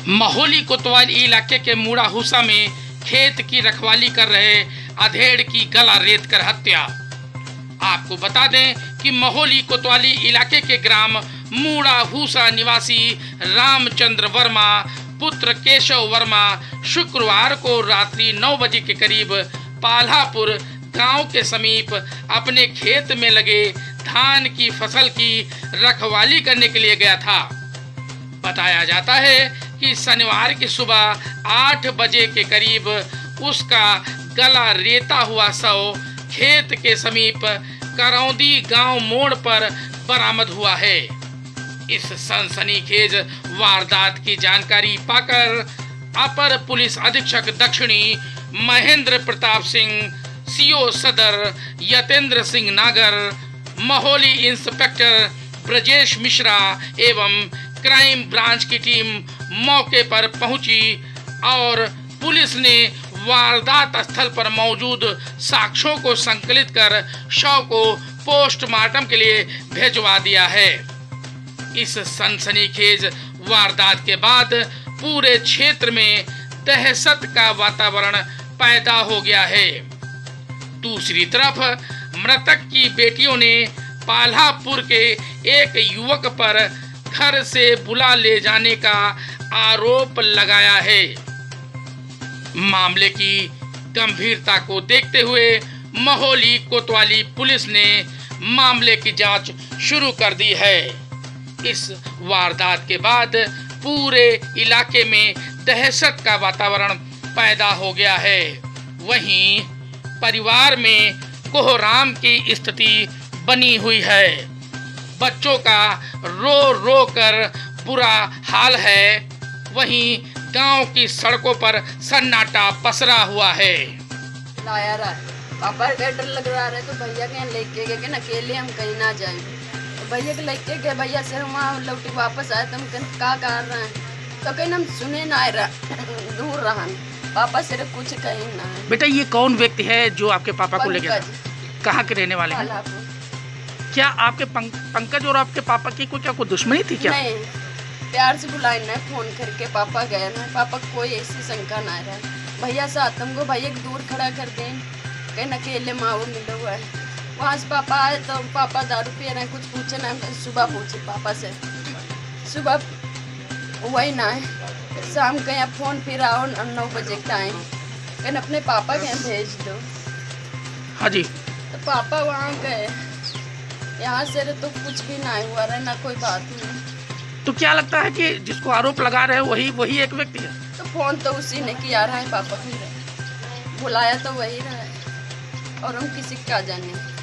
महोली कोतवाली इलाके के मूड़ाहुसा में खेत की रखवाली कर रहे अधेड़ की गला रेत कर हत्या। आपको बता दें कि महोली कोतवाली इलाके के ग्राम मूड़ाहुसा निवासी रामचंद्र वर्मा पुत्र केशव वर्मा शुक्रवार को रात्रि 9 बजे के करीब पाल्हापुर गांव के समीप अपने खेत में लगे धान की फसल की रखवाली करने के लिए गया था। बताया जाता है कि शनिवार की सुबह 8 बजे के करीब उसका गला रेता हुआ शव खेत के समीप करौंदी गांव मोड़ पर बरामद हुआ है। इस सनसनीखेज वारदात की जानकारी पाकर अपर पुलिस अधीक्षक दक्षिणी महेंद्र प्रताप सिंह, सीओ सदर यतेंद्र सिंह नागर, महोली इंस्पेक्टर ब्रजेश मिश्रा एवं क्राइम ब्रांच की टीम मौके पर पहुंची और पुलिस ने वारदात स्थल पर मौजूद साक्ष्यों को संकलित कर शव को पोस्टमार्टम के लिए भेजवा दिया है। इस सनसनीखेज वारदात के बाद पूरे क्षेत्र में दहशत का वातावरण पैदा हो गया है। दूसरी तरफ मृतक की बेटियों ने पाल्हापुर के एक युवक पर घर से बुला ले जाने का आरोप लगाया है। मामले की गंभीरता को देखते हुए महोली कोतवाली पुलिस ने मामले की जांच शुरू कर दी है। इस वारदात के बाद पूरे इलाके में दहशत का वातावरण पैदा हो गया है। वहीं परिवार में कोहराम की स्थिति बनी हुई है। बच्चों का रो रो कर बुरा हाल है। वहीं गांव की सड़कों पर सन्नाटा पसरा हुआ है। लाया रहा पापा का डर लग रहा है तो भैया के लेके गए कि अकेले हम कहीं ना जाए। तो भैया के लेके गए, भैया से वहाँ लौटी वापस आए तो हम क्या कर रहे हैं तो कहीं हम सुने ना आए दूर रहा पापा से कुछ कहीं ना। बेटा ये कौन व्यक्ति है जो आपके पापा को ले गया? कहाँ के रहने वाले हैं? क्या आपके पंकज और आपके पापा की कोई दुश्मनी थी क्या? नहीं, प्यार से बुलाए ना फोन करके पापा गए ना, पापा कोई ऐसी शंका ना रहा। भैया साथ हमको भैया को दूर खड़ा कर दें कहीं अकेले माँ वो मिला हुआ है। वहाँ से पापा आए तो पापा दारू पी रहे हैं, कुछ पूछे ना। सुबह पूछे पापा से, सुबह वही ना है, शाम के यहाँ फ़ोन फिर आओ 9 बजे का टाइम कहीं अपने पापा के यहाँ भेज दो। हाँ जी। तो पापा वहाँ गए, यहाँ से तो कुछ भी ना हुआ रहा, ना कोई बात नहीं। तो क्या लगता है कि जिसको आरोप लगा रहे हैं वही एक व्यक्ति है? तो फ़ोन तो उसी ने किया रहा है, पापा को बुलाया तो वही रहा है और हम किसी का जाने।